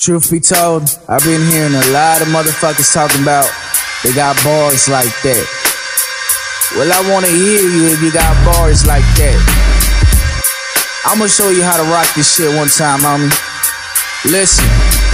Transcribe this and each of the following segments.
Truth be told, I've been hearing a lot of motherfuckers talking about they got bars like that. Well, I wanna hear you if you got bars like that. I'ma show you how to rock this shit one time, homie. Listen.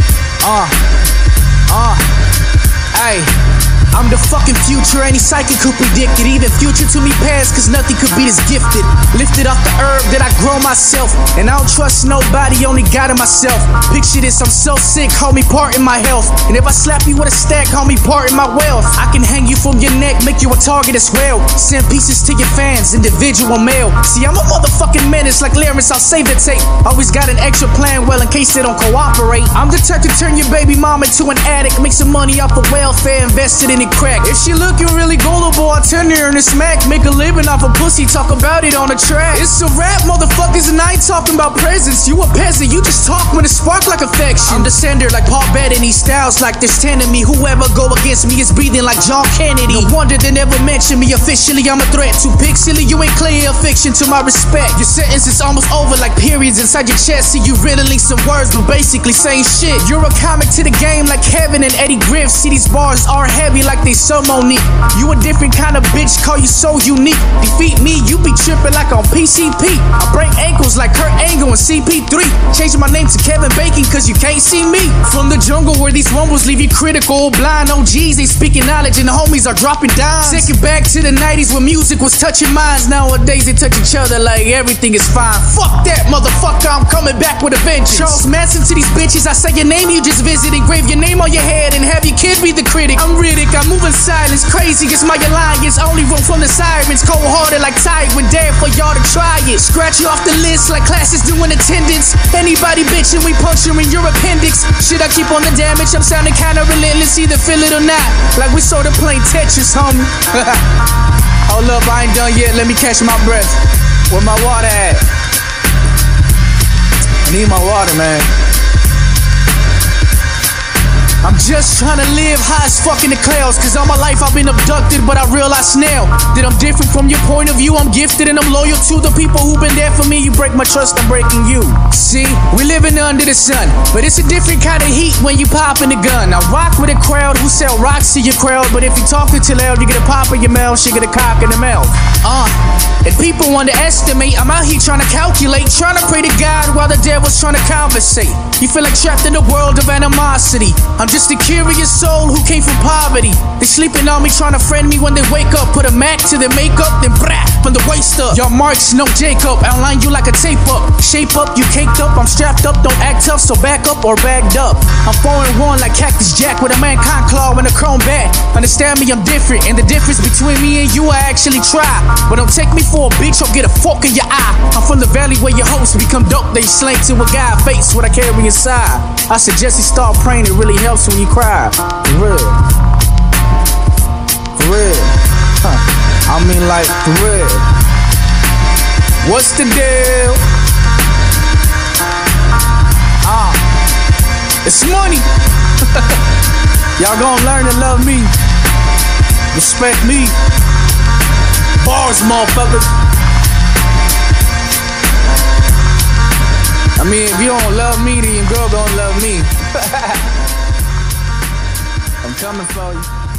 Hey. I'm the fucking future, any psychic could predict it. Even future to me past, cause nothing could be this gifted. Lifted off the herb that I grow myself, and I don't trust nobody, only God and myself. Picture this, I'm so sick, homie, part in my health. And if I slap you with a stack, homie, part in my wealth. I can hang you from your neck, make you a target as well. Send pieces to your fans, individual mail. See, I'm a motherfucking menace like Larence, I'll save the tape. Always got an extra plan, well, in case they don't cooperate. I'm the type to turn your baby mama to an addict, make some money off of welfare, invested in crack. If she looking really gullible, I turn her in a smack. Make a living off of pussy, talk about it on a track. It's a rap, motherfuckers, and I ain't talking about presents. You a peasant, you just talk when it spark like affection. I'm the sender like Paul Bettany, styles like there's 10 of me. Whoever go against me is breathing like John Kennedy. No wonder they never mention me officially, I'm a threat. Too pixely, you ain't clear a fiction to my respect. Your sentence is almost over like periods inside your chest. See you riddling some words, but basically saying shit. You're a comic to the game like Kevin and Eddie Griff. See these bars are heavy like they so Monique. You a different kind of bitch, call you so unique. Defeat me, you be tripping like on PCP. I break ankles like Kurt Angle and CP3. Changing my name to Kevin Bacon cause you can't see me. From the jungle where these rumbles leave you critical. Blind OGs, they speaking knowledge and the homies are dropping dimes. Take it back to the 90s when music was touching minds. Nowadays they touch each other like everything is fine. Fuck that motherfucker, I'm coming back with a vengeance. Charles Manson to these bitches, I say your name, you just visit. Engrave your name on your head and have your kid be the critic. I'm Riddick, I'm moving silence, crazy, it's my alliance. Only room from the sirens, cold-hearted like Tywin. Dare for y'all to try it. Scratch you off the list like classes doing attendance. Anybody bitching, we puncturing your appendix. Shit, I keep on the damage, I'm sounding kinda relentless. Either feel it or not, like we sorta playing Tetris, homie. Hold up, I ain't done yet, let me catch my breath. Where my water at? I need my water, man. I'm just trying to live high as fuck in the clouds, cause all my life I've been abducted, but I realize now that I'm different from your point of view. I'm gifted and I'm loyal to the people who've been there for me. You break my trust, I'm breaking you. See, we living under the sun, but it's a different kind of heat when you popping the gun. I rock with a crowd who sell rocks to your crowd, but if you talking too loud, you get a pop in your mouth, she get a cock in the mouth. And people underestimate, I'm out here trying to calculate, trying to pray to God while the devil's trying to conversate. You feel like trapped in a world of animosity. I'm just a curious soul who came from poverty. They sleeping on me, trying to friend me when they wake up. Put a Mac to their makeup, then brap from the waist up. Y'all Marks, no Jacob, outline you like a tape up. Shape up, you caked up, I'm strapped up, don't act tough, so back up or bagged up. I'm 4-1 like Cactus Jack with a mankind claw and a chrome bat. Understand me, I'm different, and the difference between me and you, I actually try. But don't take me for a bitch or get a fork in your eye. I'm from the valley where your hosts become dope, they slang to a guy face what I carry inside. I suggest you start praying, it really helps when you cry. For real. For real. I mean like for real. What's the deal? It's money. Y'all gonna learn to love me. Respect me. Bars, motherfuckers. I mean, if you don't love me, then your girl gonna love me. I'm coming for you.